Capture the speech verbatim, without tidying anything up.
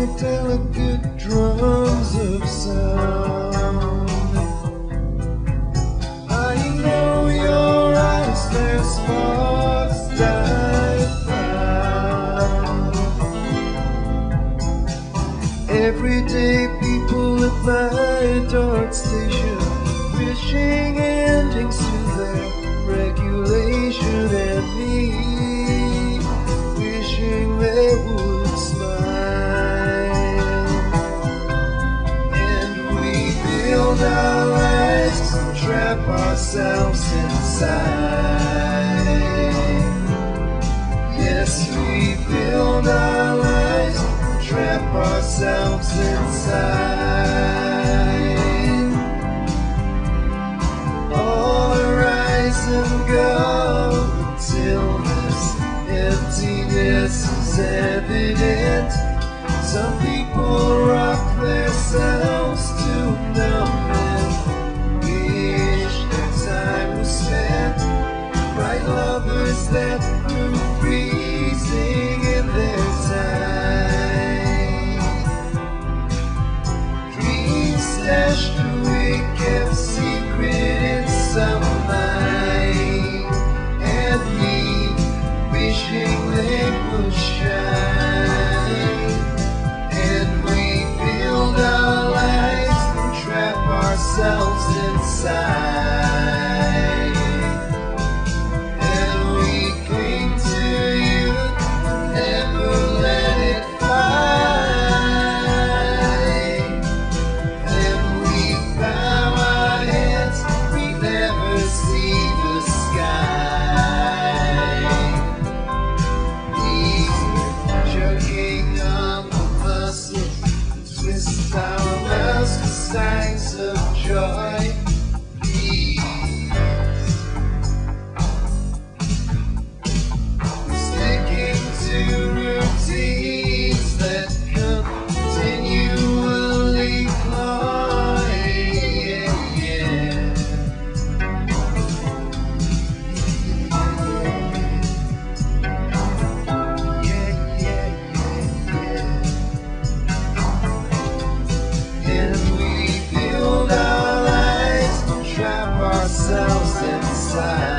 delicate drums of sound. I know your eyes, their sparks die proud. Everyday people at my dark station, wishing endings to their regulation, and me wishing they would smile. And we build our lives and trap ourselves inside. Yes, we build our lives and trap ourselves inside. All arise and go until this emptiness is evident. Some people rock themselves to numbness, wish their time was spent. Bright lovers that grew freezing in their time. Dreams stashed away, kept secret in some mind, and me wishing they would shine. And we build our lives and trap ourselves inside. And we cling to youth, never let it fly. And we bow our heads, we never see the sky. Choking on the muscles, twist our mouths to signs of joy. Peace. Sticking to routines that continually cloy. Yeah, yeah. And we build our lives and trap ourselves inside.